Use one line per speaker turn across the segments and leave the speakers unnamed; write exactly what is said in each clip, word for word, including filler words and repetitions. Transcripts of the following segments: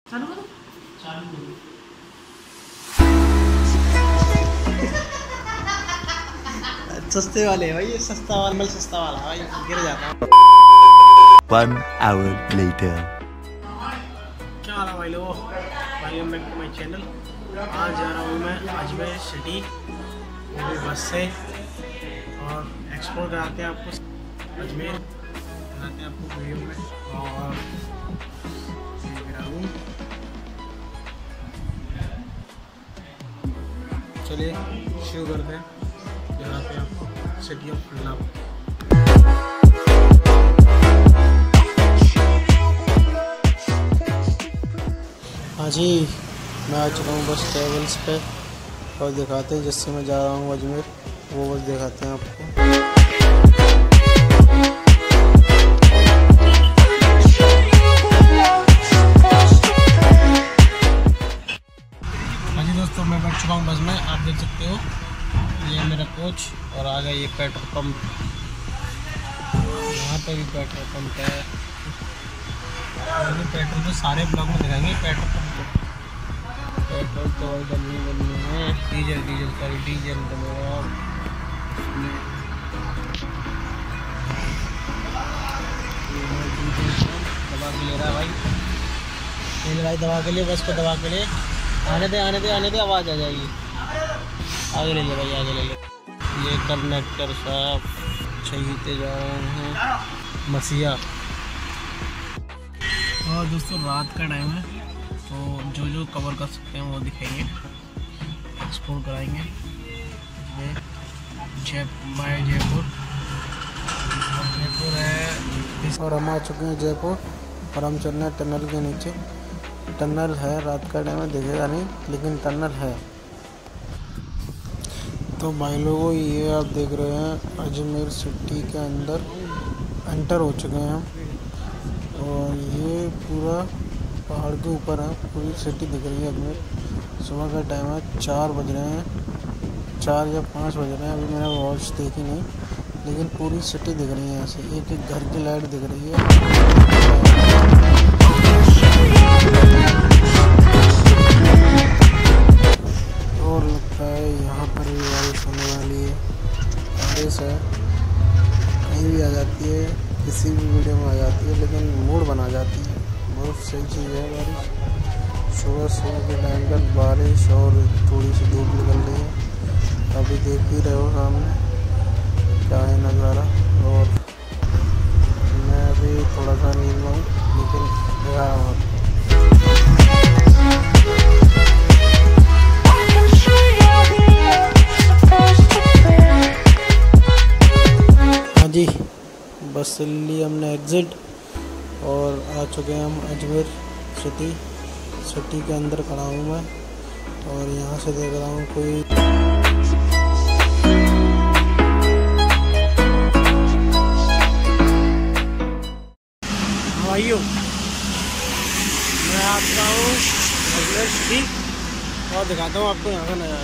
चालू करो चालू करो। सस्ते वाले भाई, ये सस्ता वाला मतलब सस्ता वाला भाई गिर जाता है।
One hour later.
क्या हाल है भाई लोगों, welcome back to my channel. आज जा रहा हूँ मैं अजमेर सिटी मेरी बस से और एक्सप्लोर कराते हैं आपको अजमेर, कराते हैं आपको वीडियो में। और मेरा रूम, चलिए शुरू करते हैं। दिखाते हैं आपको सिटी ऑफ लव। हाँ जी, मैं आ चुका हूँ बस ट्रेवल्स पे और दिखाते हैं जिससे मैं जा रहा हूँ अजमेर, वो बस दिखाते हैं आपको। हाँ जी दोस्तों, मैं बैठ चुका हूँ बस में, आप देख सकते हो ये मेरा कोच और आ गया ये पेट्रोल पंप। यहाँ पे भी पेट्रोल पंप है, पेट्रोल तो सारे ब्लॉक में दिखाएंगे। पेट्रोल पंप पेट्रोल तो बननी बननी है, डीजल डीजल सॉरी डीजल बनेगा। दवा के ले रहा है भाई, ले भाई दवा के लिए, बस को दवा के लिए। आने दे आने दे आने दे, आवाज़ आ जाएगी। आगे ले ले भाई, आगे ले ले। ये कंडक्टर साहब छीनते जा रहे हैं मसीहा। और दोस्तों रात का टाइम है तो जो जो कवर कर सकते हैं वो दिखाएंगे, एक्सप्लोर कराएंगे। ये जय बाय जयपुर जयपुर है और हम आ चुके हैं जयपुर और हम चल रहे हैं टनल के नीचे। टनल है, रात का टाइम है दिखेगा नहीं लेकिन टनल है। तो भाई लोगों ये आप देख रहे हैं अजमेर सिटी के अंदर एंटर हो चुके हैं हम और ये पूरा पहाड़ के ऊपर है, पूरी सिटी दिख रही है अजमेर। सुबह का टाइम है, चार बज रहे हैं, चार या पाँच बज रहे हैं, अभी मैंने वॉच देखी नहीं लेकिन पूरी सिटी दिख रही है। यहाँ से एक एक घर की लाइट दिख रही है। और लगता है यहाँ पर भी बारिश होने वाली है, बारिश है, कहीं भी आ जाती है, किसी भी वीडियो में आ जाती है लेकिन मूड बना जाती है। बहुत सही चीज़ है बारिश, सुबह सुबह के टाइम पर बारिश और थोड़ी सी धूप निकल रही है। अभी देख ही रहे हो सामने क्या है नज़ारा। और मैं अभी थोड़ा सा नींद में हूँ लेकिन दिखा रहा हूँ। हाँ जी, बस से ली हमने एग्ज़िट और आ चुके हैं हम अजमेर सिटी। सिटी के अंदर खड़ा हूँ मैं और यहाँ से देख रहा हूँ कोई भाइयों, मैं आपका हूँ अजमेर सिटी और दिखाता हूँ आपको यहाँ का नज़ारा।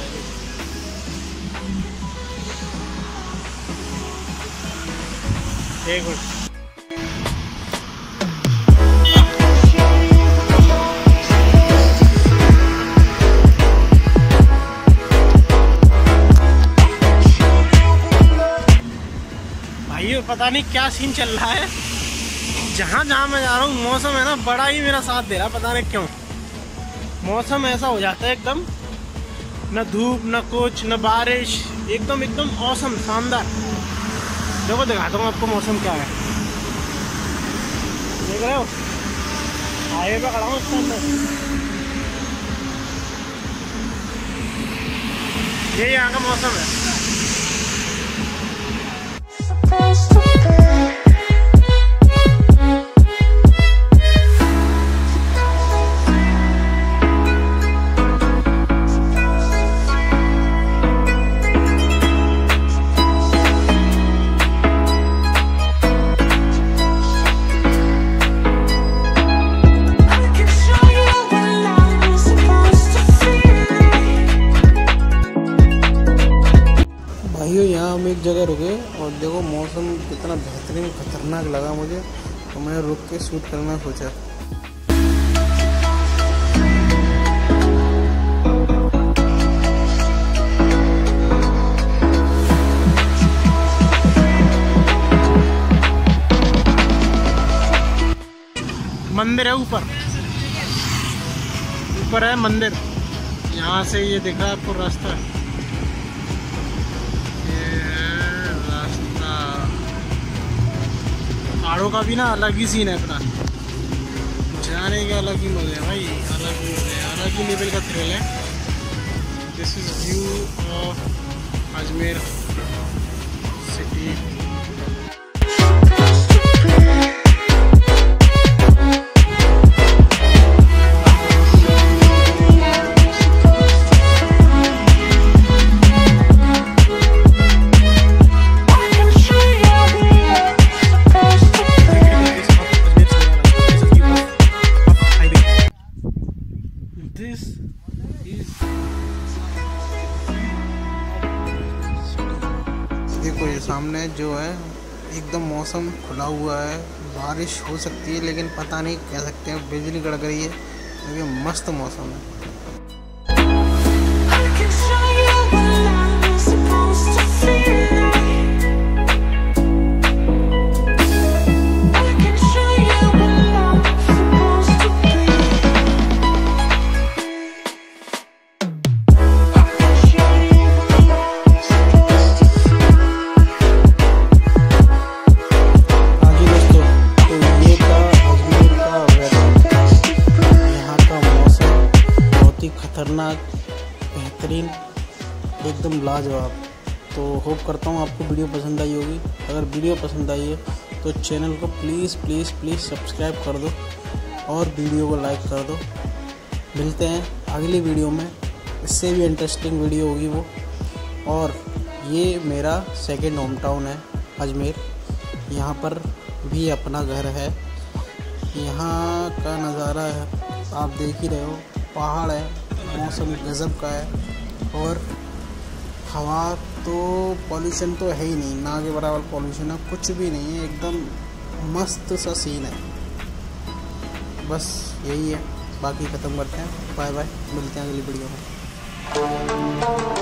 एक मिनट, भाइयों पता नहीं क्या सीन चल रहा है। जहाँ जहाँ मैं जा रहा हूँ मौसम है ना बड़ा ही मेरा साथ दे रहा, पता नहीं क्यों। मौसम ऐसा हो जाता है एकदम, न धूप न कुछ न बारिश, एकदम एकदम औसम शानदार। देखो दिखाता हूँ आपको मौसम क्या है, देख रहे हो हाईवे पे खड़ा हूँ इसके अंदर। ये यहाँ का मौसम है। यहाँ हम एक जगह रुके और देखो मौसम कितना बेहतरीन खतरनाक लगा मुझे, तो मैंने रुक के शूट करना सोचा। मंदिर है ऊपर, ऊपर है मंदिर। यहाँ से ये दिख रहा है आपको रास्ता, ये है रास्ता। पहाड़ों का भी ना अलग ही सीन है अपना, जाने का अलग ही मजे है भाई, अलग ही मजे है, अलग ही लेवल का थ्रिल है। This is view of Ajmer city. This is देखो ये सामने जो है एकदम मौसम खुला हुआ है, बारिश हो सकती है लेकिन पता नहीं, कह सकते हैं बिजली कड़क रही है, लेकिन मस्त मौसम है। खतरनाक, बेहतरीन, एकदम लाजवाब। तो होप करता हूँ आपको वीडियो पसंद आई होगी। अगर वीडियो पसंद आई है तो चैनल को प्लीज़ प्लीज़ प्लीज़ सब्सक्राइब कर दो और वीडियो को लाइक कर दो। मिलते हैं अगली वीडियो में, इससे भी इंटरेस्टिंग वीडियो होगी वो। और ये मेरा सेकंड होम टाउन है अजमेर, यहाँ पर भी अपना घर है। यहाँ का नज़ारा है आप देख ही रहे हो, पहाड़ है, मौसम गज़ब का है, और हवा तो पॉल्यूशन तो है ही नहीं, ना के बराबर पॉल्यूशन है, कुछ भी नहीं है, एकदम मस्त सा सीन है। बस यही है, बाकी ख़त्म करते हैं। बाय बाय, मिलते हैं अगली वीडियो में।